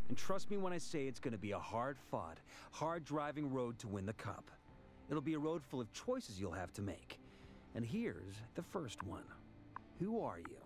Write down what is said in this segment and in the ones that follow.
And trust me when I say it's going to be a hard-fought, hard-driving road to win the Cup. It'll be a road full of choices you'll have to make. And here's the first one. Who are you?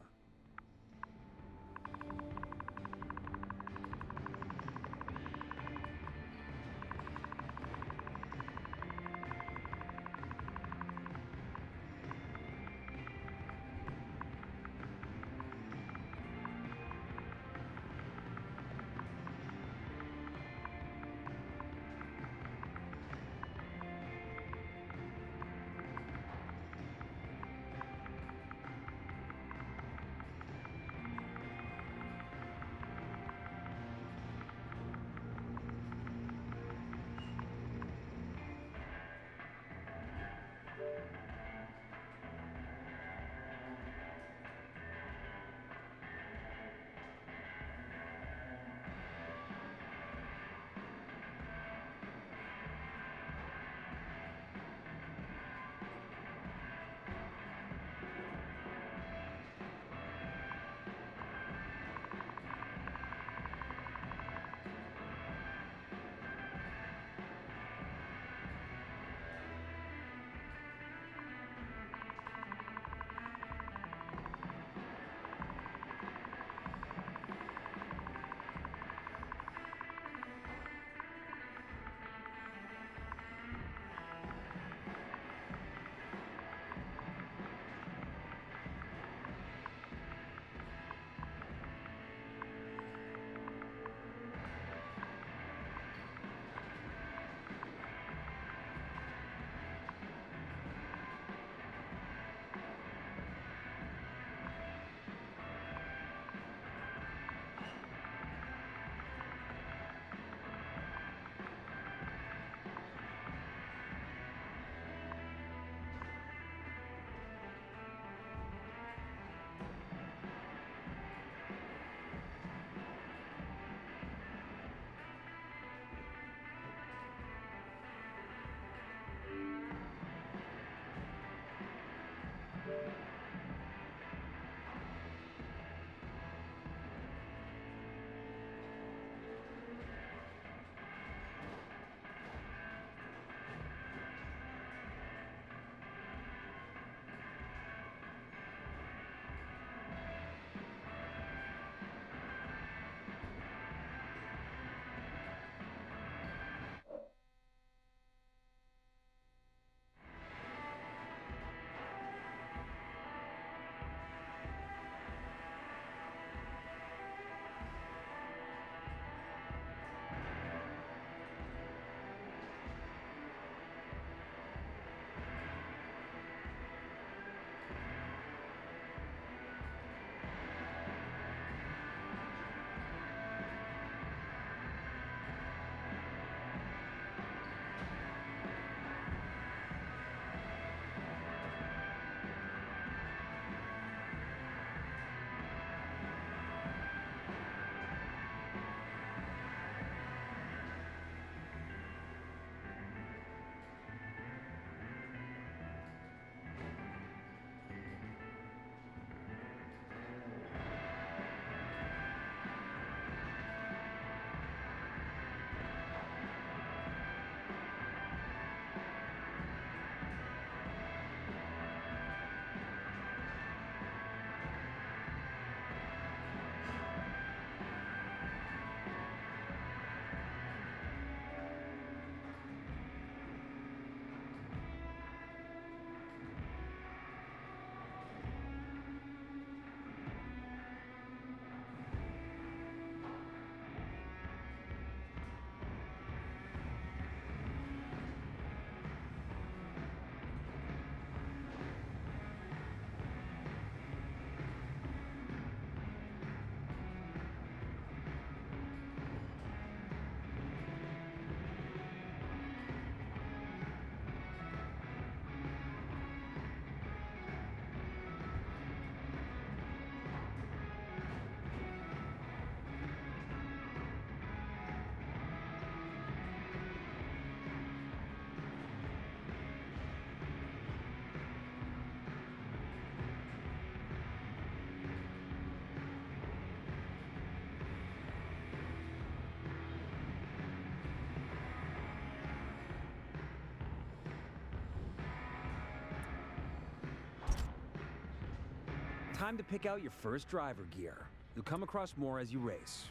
Time to pick out your first driver gear. You'll come across more as you race.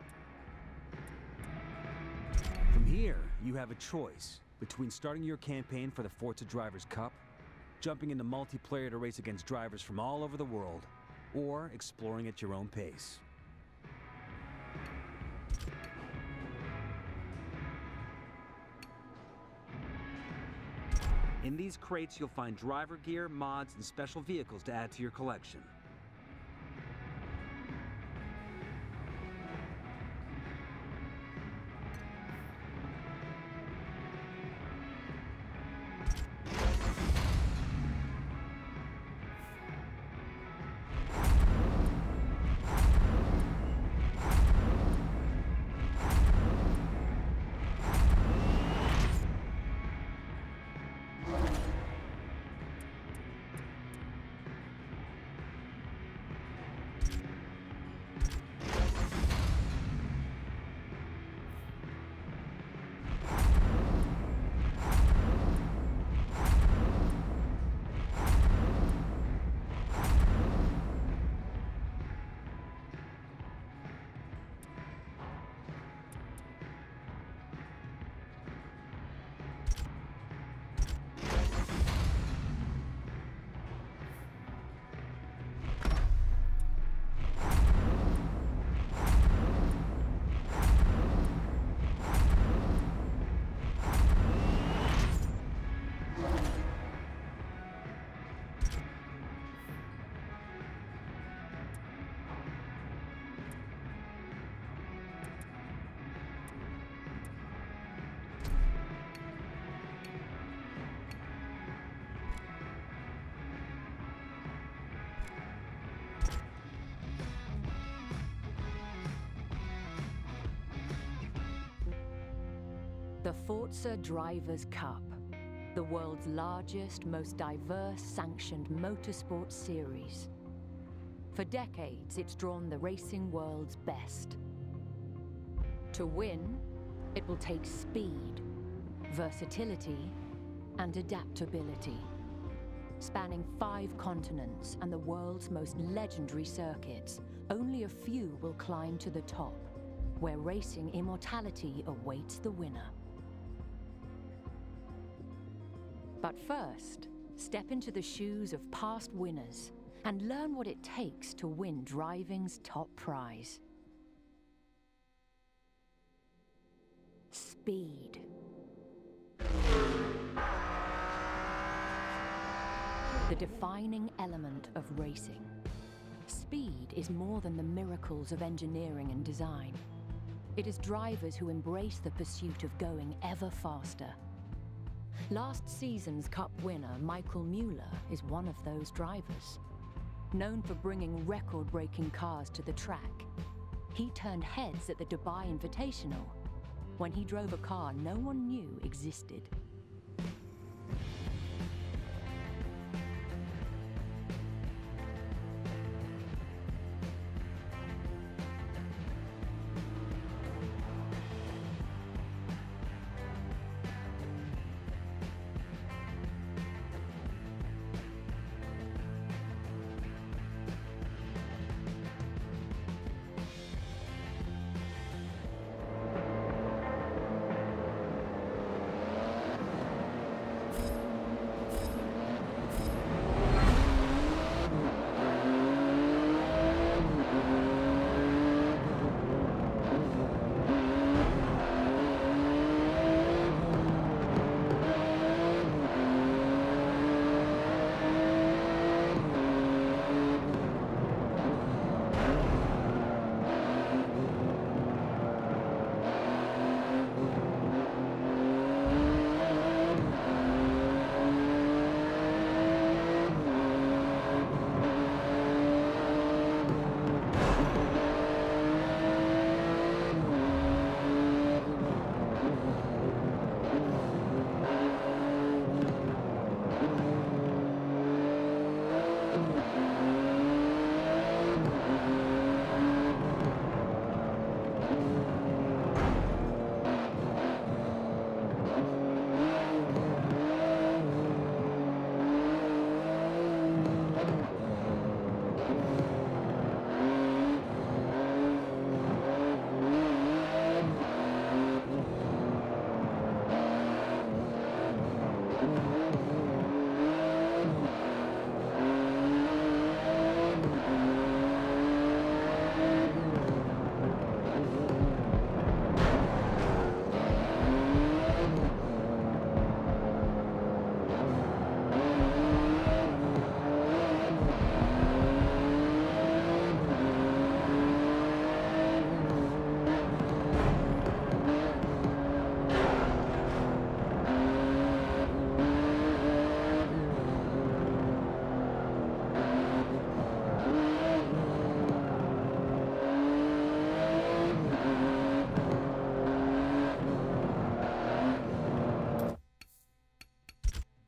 From here, you have a choice between starting your campaign for the Forza Drivers' Cup, jumping into multiplayer to race against drivers from all over the world, or exploring at your own pace. In these crates, you'll find driver gear, mods, and special vehicles to add to your collection. The Forza Drivers' Cup, the world's largest, most diverse sanctioned motorsport series. For decades, it's drawn the racing world's best. To win, it will take speed, versatility, and adaptability. Spanning 5 continents and the world's most legendary circuits, only a few will climb to the top, where racing immortality awaits the winner. But first, step into the shoes of past winners and learn what it takes to win driving's top prize. Speed. The defining element of racing. Speed is more than the miracles of engineering and design. It is drivers who embrace the pursuit of going ever faster. Last season's Cup winner, Michael Mueller, is one of those drivers. Known for bringing record-breaking cars to the track, he turned heads at the Dubai Invitational when he drove a car no one knew existed.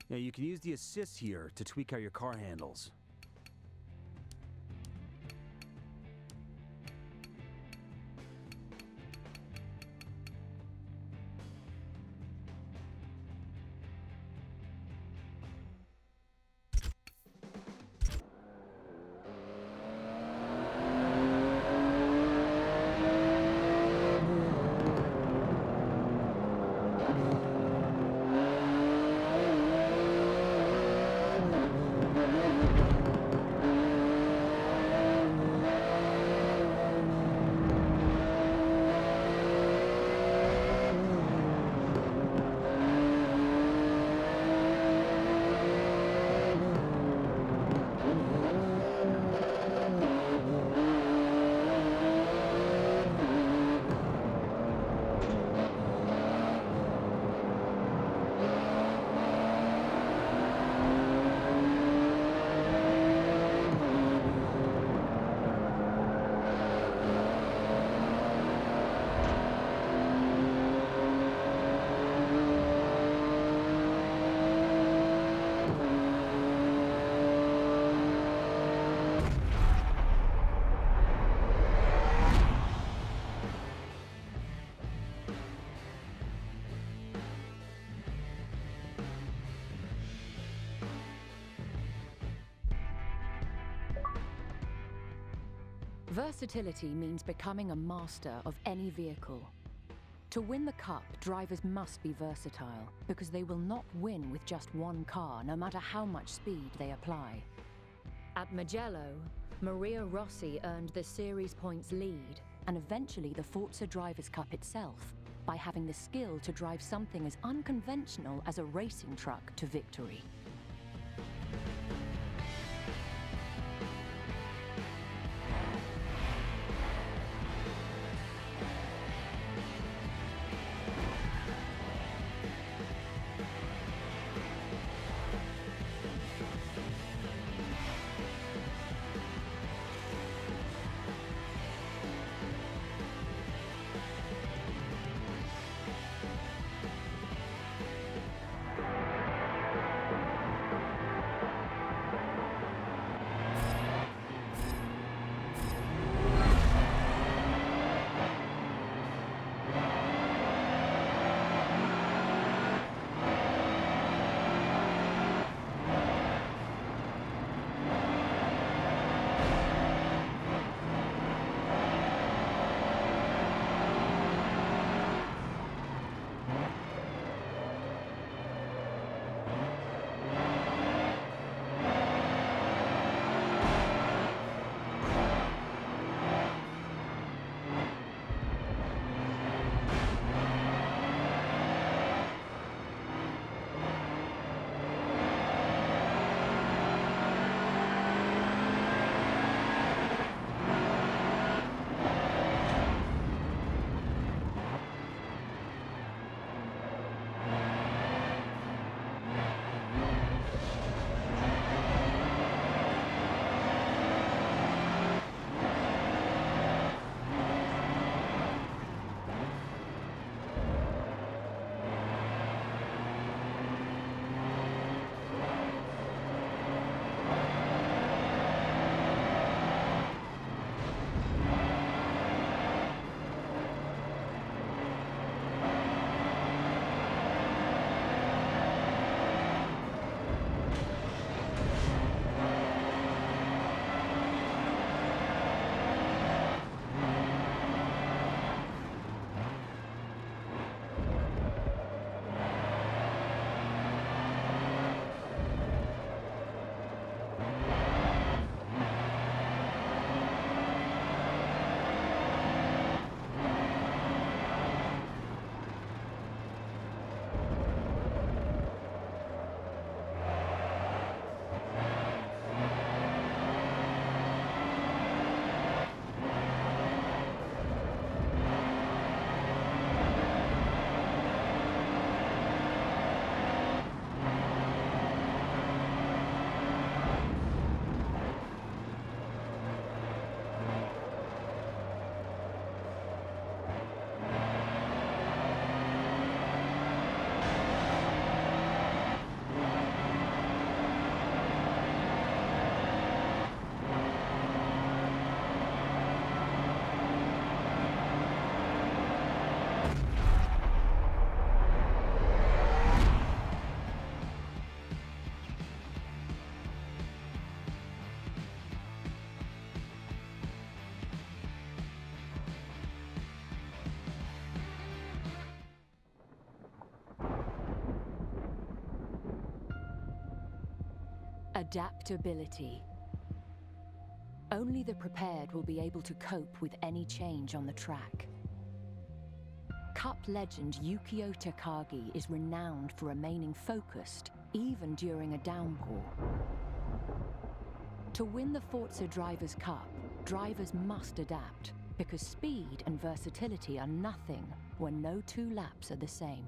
Now, you can use the assist here to tweak how your car handles. Versatility means becoming a master of any vehicle. To win the Cup, drivers must be versatile, because they will not win with just one car, no matter how much speed they apply. At Mugello, Maria Rossi earned the series points lead, and eventually the Forza Drivers' Cup itself, by having the skill to drive something as unconventional as a racing truck to victory. Adaptability. Only the prepared will be able to cope with any change on the track. Cup legend Yukio Takagi is renowned for remaining focused, even during a downpour. To win the Forza Drivers' Cup, drivers must adapt, because speed and versatility are nothing when no two laps are the same.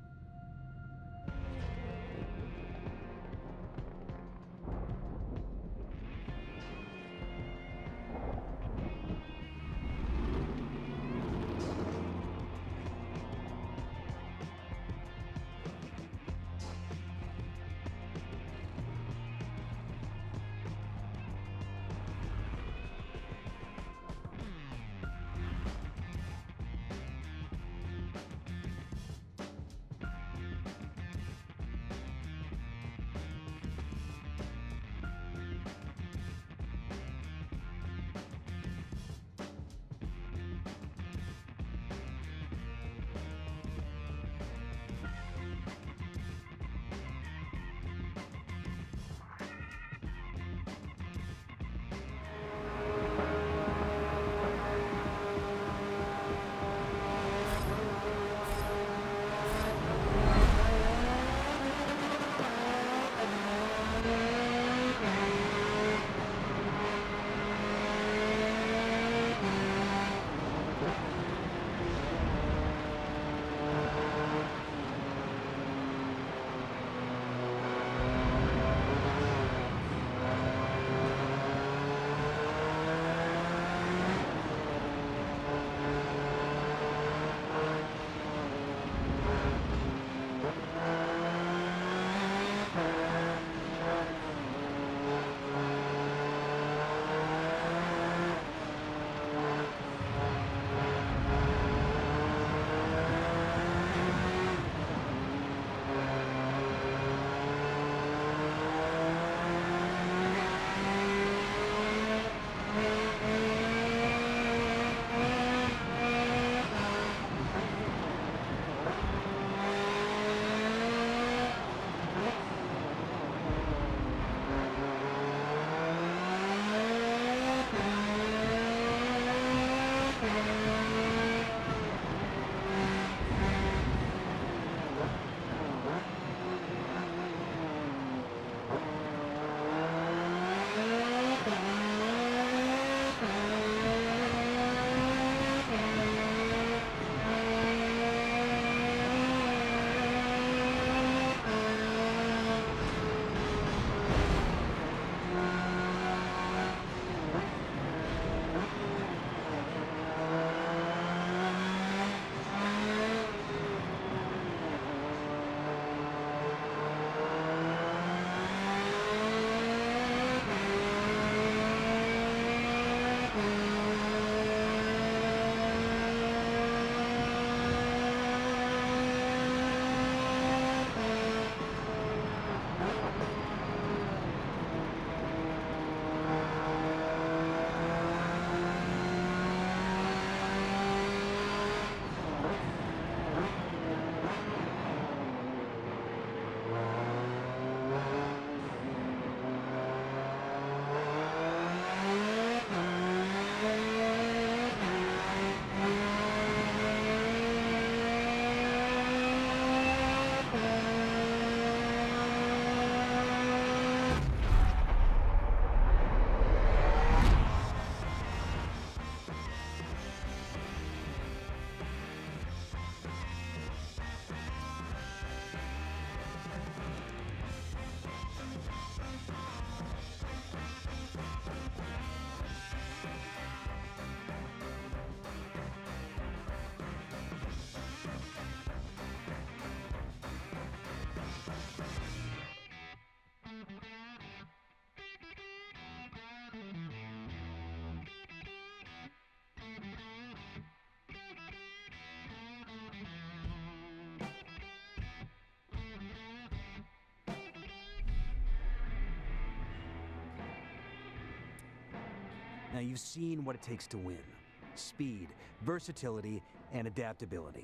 Now you've seen what it takes to win. Speed, versatility, and adaptability.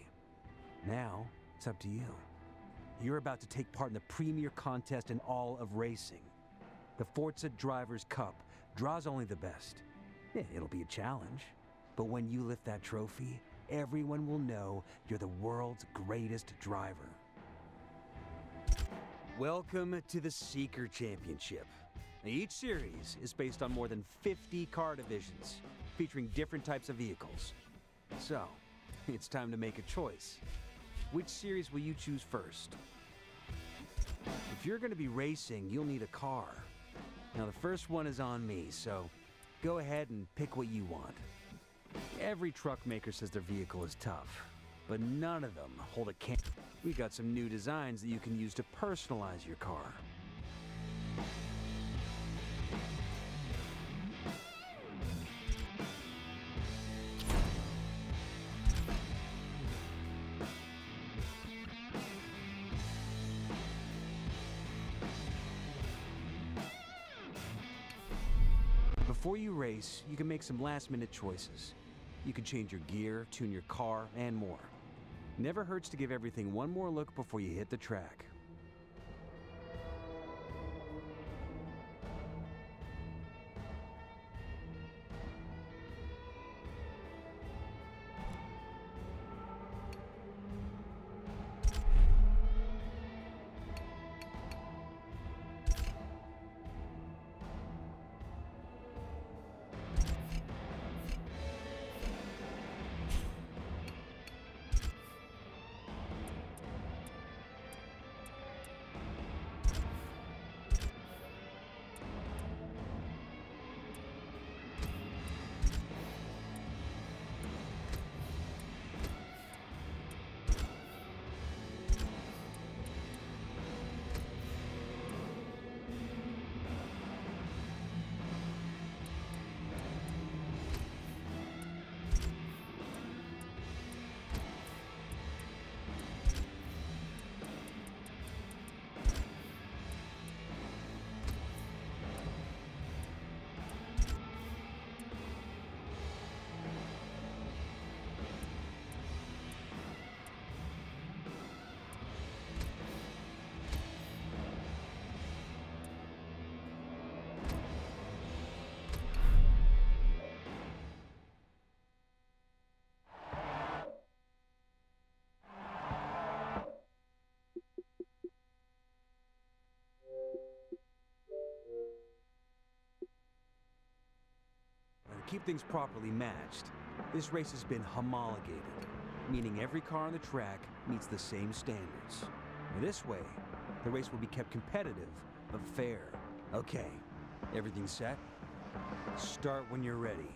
Now, it's up to you. You're about to take part in the premier contest in all of racing. The Forza Drivers' Cup draws only the best. Yeah, it'll be a challenge. But when you lift that trophy, everyone will know you're the world's greatest driver. Welcome to the Seeker Championship. Now, each series is based on more than 50 car divisions, featuring different types of vehicles. So, it's time to make a choice. Which series will you choose first? If you're going to be racing, you'll need a car. Now, the first one is on me, so go ahead and pick what you want. Every truck maker says their vehicle is tough, but none of them hold a candle. We got some new designs that you can use to personalize your car. Before you race, you can make some last-minute choices. You can change your gear, tune your car, and more. Never hurts to give everything one more look before you hit the track. To keep things properly matched, this race has been homologated, meaning every car on the track meets the same standards. This way, the race will be kept competitive, but fair. Okay, everything set? Start when you're ready.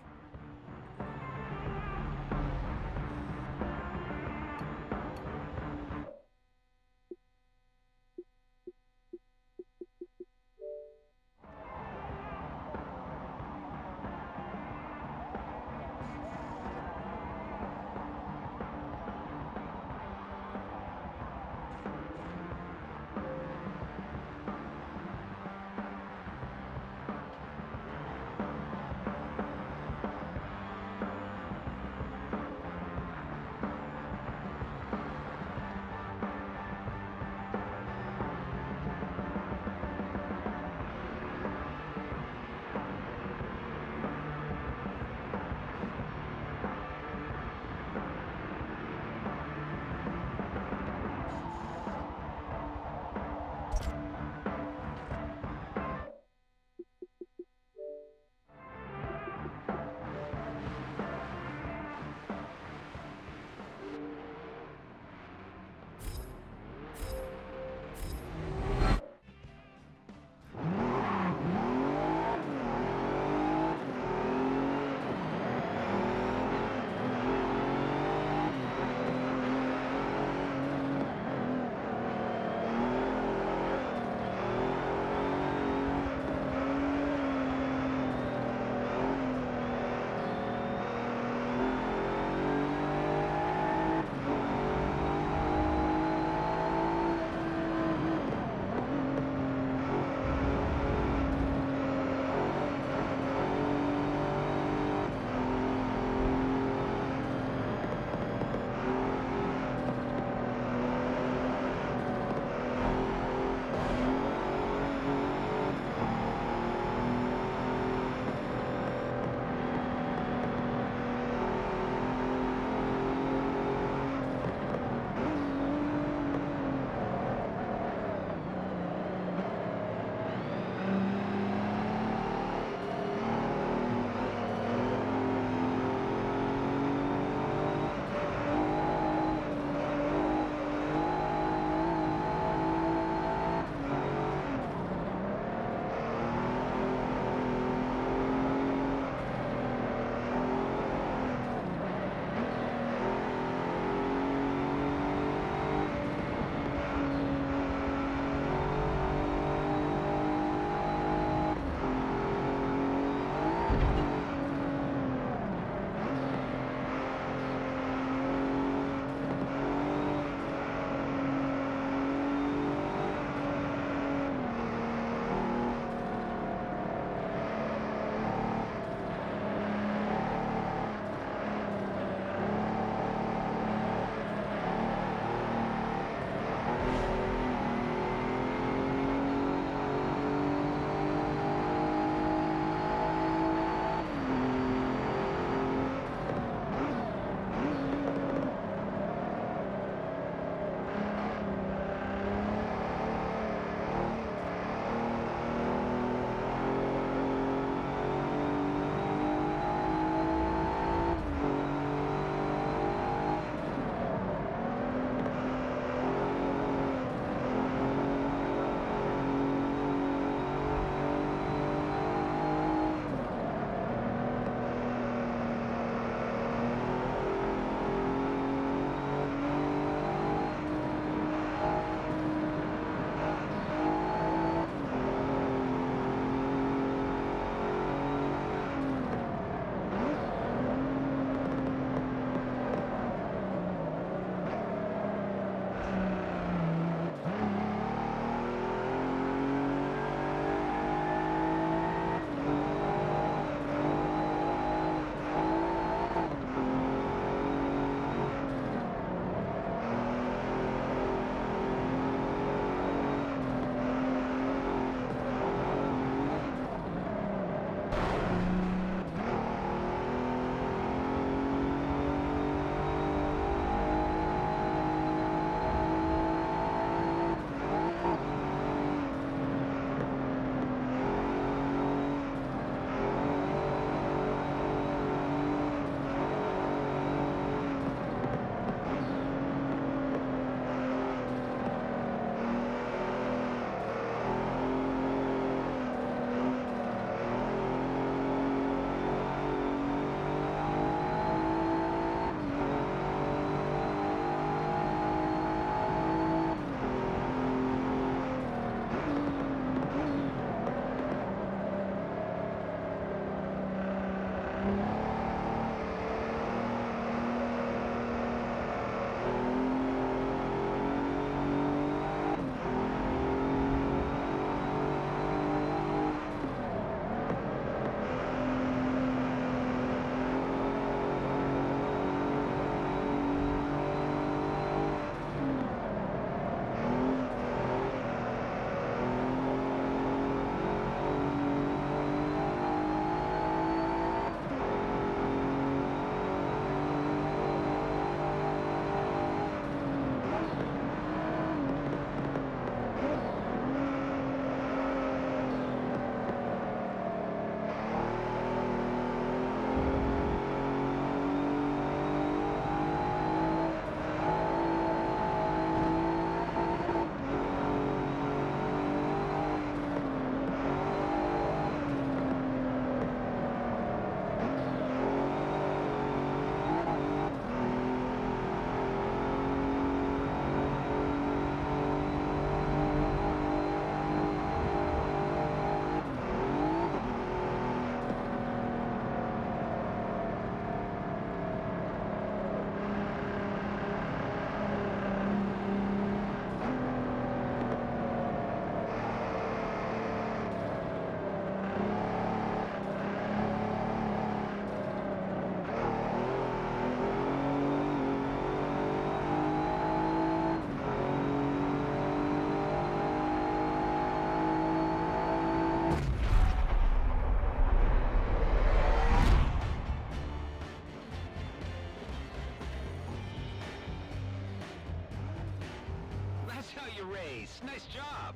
your race. Nice job.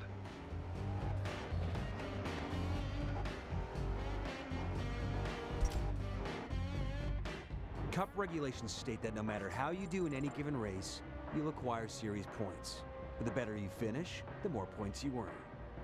Cup regulations state that no matter how you do in any given race, you'll acquire series points. But the better you finish, the more points you earn.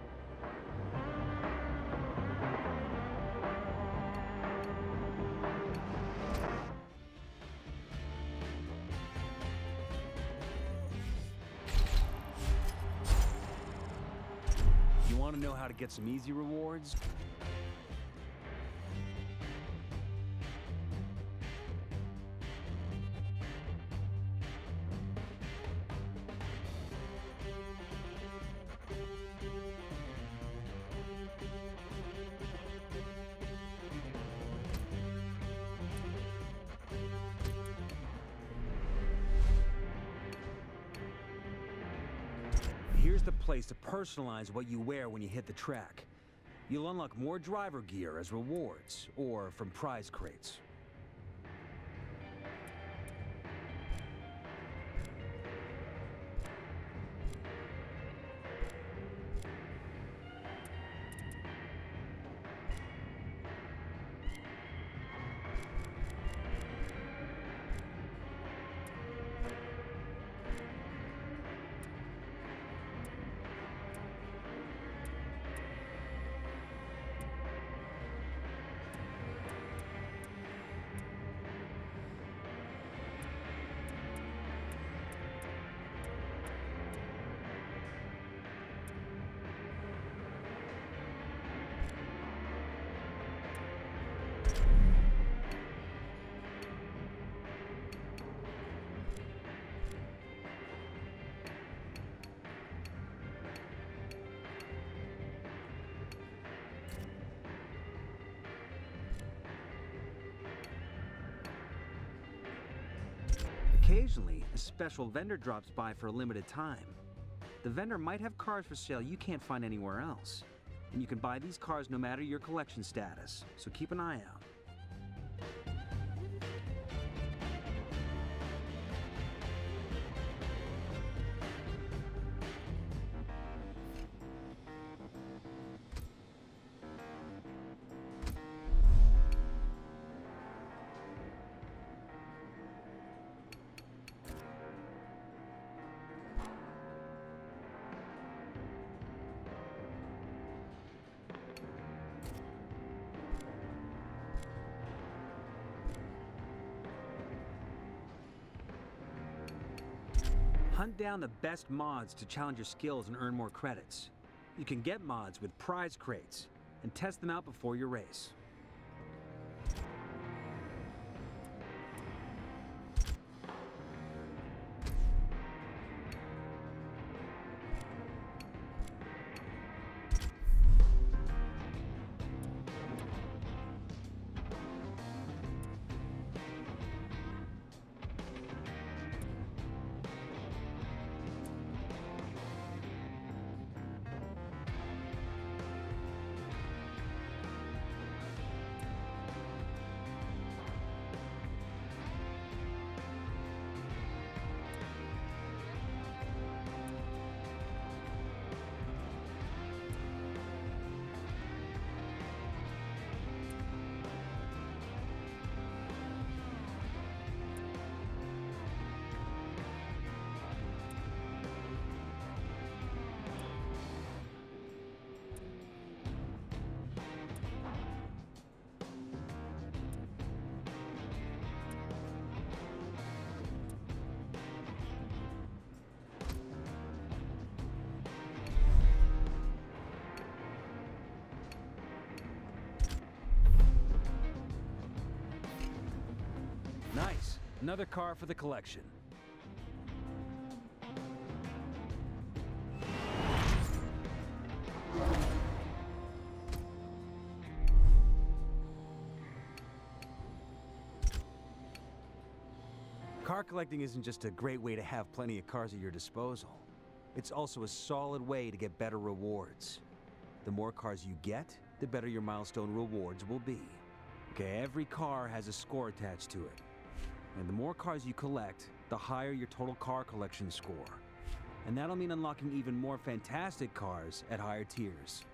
You want to know how to get some easy rewards? Here's the place to personalize what you wear when you hit the track. You'll unlock more driver gear as rewards, or from prize crates. Occasionally, a special vendor drops by for a limited time. The vendor might have cars for sale you can't find anywhere else. And you can buy these cars no matter your collection status, so keep an eye out. Hunt down the best mods to challenge your skills and earn more credits. You can get mods with prize crates and test them out before your race. Nice. Another car for the collection. Car collecting isn't just a great way to have plenty of cars at your disposal. It's also a solid way to get better rewards. The more cars you get, the better your milestone rewards will be. Okay, every car has a score attached to it. And the more cars you collect, the higher your total car collection score. And that'll mean unlocking even more fantastic cars at higher tiers.